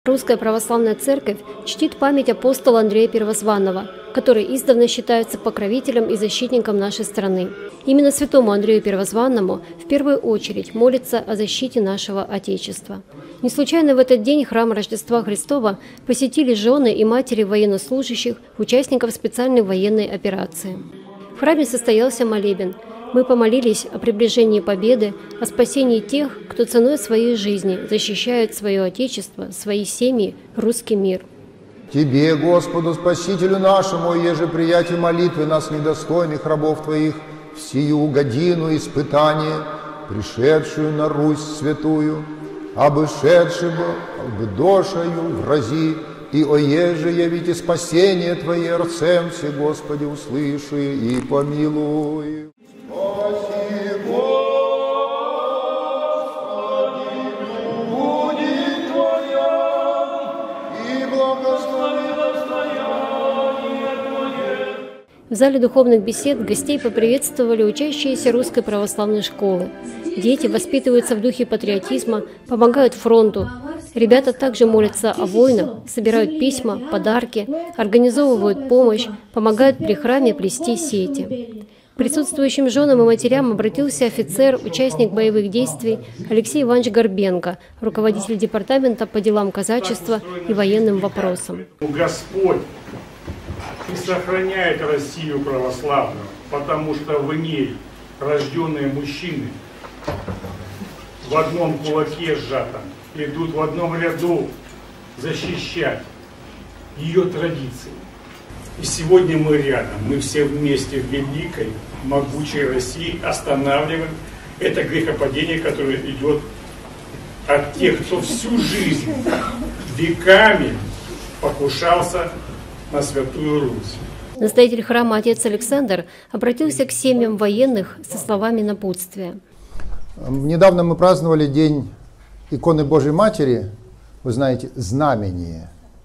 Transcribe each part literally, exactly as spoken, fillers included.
Русская православная церковь чтит память апостола Андрея Первозванного, который издавна считается покровителем и защитником нашей страны. Именно святому Андрею Первозванному в первую очередь молится о защите нашего Отечества. Не случайно в этот день храм Рождества Христова посетили жены и матери военнослужащих, участников специальной военной операции. В храме состоялся молебен. Мы помолились о приближении победы, о спасении тех, кто ценой своей жизни защищает свое Отечество, свои семьи, русский мир. Тебе, Господу, Спасителю нашему, еже приятие молитвы нас, недостойных рабов Твоих, в сию годину испытания, пришедшую на Русь святую, обышедши бы дошою грози, и оеже явите спасение Твое рцем все, Господи, услыши и помилуй. В зале духовных бесед гостей поприветствовали учащиеся Русской православной школы. Дети воспитываются в духе патриотизма, помогают фронту. Ребята также молятся о войнах, собирают письма, подарки, организовывают помощь, помогают при храме плести сети. К присутствующим женам и матерям обратился офицер, участник боевых действий Алексей Иванович Горбенко, руководитель департамента по делам казачества и военным вопросам. Господь и сохраняет Россию православную, потому что в ней рожденные мужчины в одном кулаке сжатом идут в одном ряду защищать ее традиции. И сегодня мы рядом, мы все вместе в великой, могучей России останавливаем это грехопадение, которое идет от тех, кто всю жизнь веками покушался на Святую Русь. Настоятель храма отец Александр обратился к семьям военных со словами напутствия. Недавно мы праздновали День иконы Божьей Матери, вы знаете, знамение.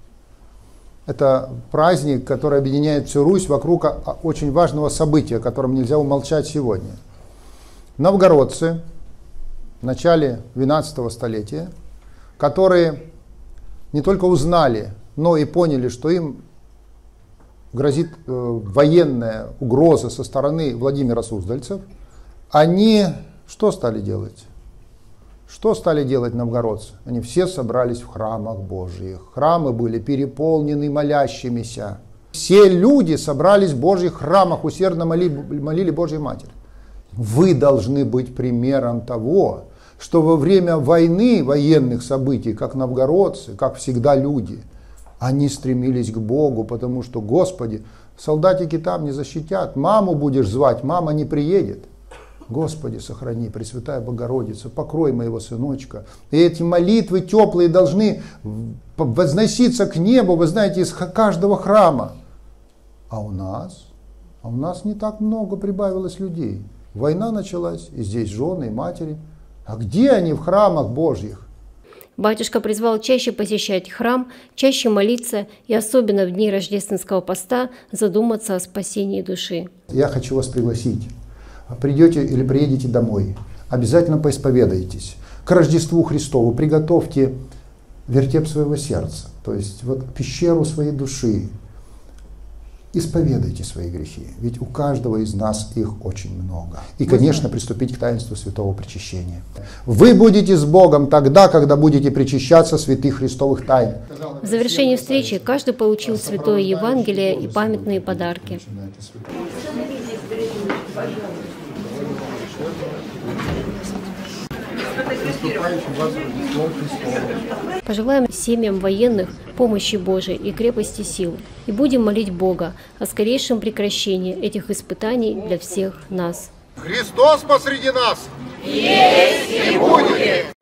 Это праздник, который объединяет всю Русь вокруг очень важного события, о котором нельзя умолчать сегодня. Новгородцы в начале двенадцатого столетия, которые не только узнали, но и поняли, что им грозит э, военная угроза со стороны Владимира Суздальцев, они что стали делать? Что стали делать новгородцы? Они все собрались в храмах Божьих. Храмы были переполнены молящимися. Все люди собрались в Божьих храмах, усердно молили, молили Божьей Матери. Вы должны быть примером того, что во время войны, военных событий, как новгородцы, как всегда люди, они стремились к Богу, потому что, Господи, солдатики там не защитят, маму будешь звать, мама не приедет. Господи, сохрани, Пресвятая Богородица, покрой моего сыночка. И эти молитвы теплые должны возноситься к небу, вы знаете, из каждого храма. А у нас? А у нас не так много прибавилось людей. Война началась, и здесь жены и матери. А где они в храмах Божьих? Батюшка призвал чаще посещать храм, чаще молиться и особенно в дни рождественского поста задуматься о спасении души. Я хочу вас пригласить. Придете или приедете домой, обязательно поисповедаетесь. К Рождеству Христову приготовьте вертеп своего сердца, то есть вот пещеру своей души. Исповедайте свои грехи, ведь у каждого из нас их очень много. И, конечно, приступить к таинству святого причащения. Вы будете с Богом тогда, когда будете причащаться святых христовых тайн. В завершении встречи каждый получил святое Евангелие и памятные подарки. Пожелаем семьям военных помощи Божией и крепости сил. И будем молить Бога о скорейшем прекращении этих испытаний для всех нас. Христос посреди нас! Есть и будет!